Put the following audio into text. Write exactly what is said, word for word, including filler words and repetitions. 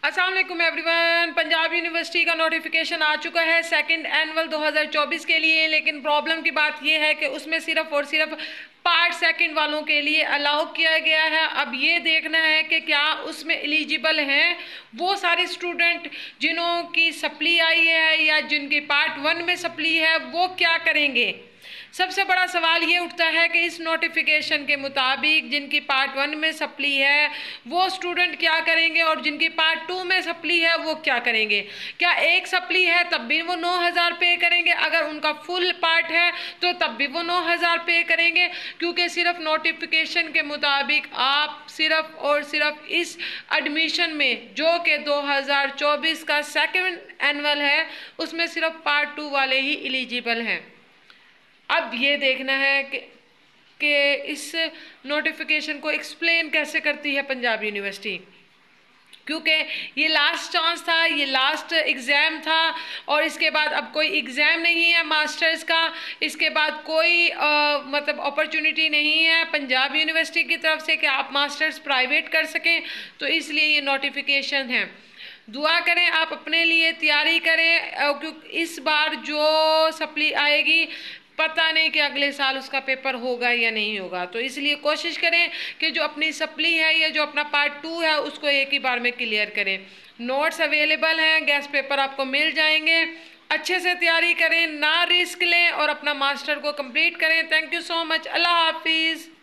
अस्सलाम वालेकुम everyone. Punjab university का नोटिफिकेशन आ चुका है सेकंड एनुअल दो हज़ार चौबीस के लिए, लेकिन प्रॉब्लम की बात यह है कि उसमें सिर्फ और सिर्फ पार्ट सेकंड वालों के लिए अलाउ किया गया है। अब ये देखना है कि क्या उसमें एलिजिबल हैं वो सारे स्टूडेंट जिन्हों की सप्ली आई है या जिनकी पार्ट वन में सप्ली है, वो क्या करेंगे। सबसे बड़ा सवाल ये उठता है कि इस नोटिफिकेशन के मुताबिक जिनकी पार्ट वन में सप्ली है वो स्टूडेंट क्या करेंगे और जिनकी पार्ट टू में सप्ली है वो क्या करेंगे। क्या एक सप्ली है तब भी वो नौ हज़ार पे करेंगे, अगर उनका फुल पार्ट है तो तब भी वो नौ हज़ार पे करेंगे, क्योंकि सिर्फ नोटिफिकेशन के मुताबिक आप सिर्फ और सिर्फ इस एडमिशन में जो कि दो हज़ार चौबीस का सेकेंड एनुअल है उसमें सिर्फ पार्ट टू वाले ही एलिजिबल हैं। अब ये देखना है कि कि इस नोटिफिकेशन को एक्सप्लेन कैसे करती है पंजाब यूनिवर्सिटी, क्योंकि ये लास्ट चांस था, ये लास्ट एग्ज़ाम था और इसके बाद अब कोई एग्ज़ाम नहीं है मास्टर्स का, इसके बाद कोई आ, मतलब अपॉर्चुनिटी नहीं है पंजाब यूनिवर्सिटी की तरफ से कि आप मास्टर्स प्राइवेट कर सकें, तो इसलिए ये नोटिफिकेशन है। दुआ करें, आप अपने लिए तैयारी करें, क्योंकि इस बार जो सप्ली आएगी पता नहीं कि अगले साल उसका पेपर होगा या नहीं होगा, तो इसलिए कोशिश करें कि जो अपनी सप्ली है या जो अपना पार्ट टू है उसको एक ही बार में क्लियर करें। नोट्स अवेलेबल हैं, गेस्ट पेपर आपको मिल जाएंगे। अच्छे से तैयारी करें, ना रिस्क लें और अपना मास्टर को कंप्लीट करें। Thank you so much. अल्लाह हाफिज़।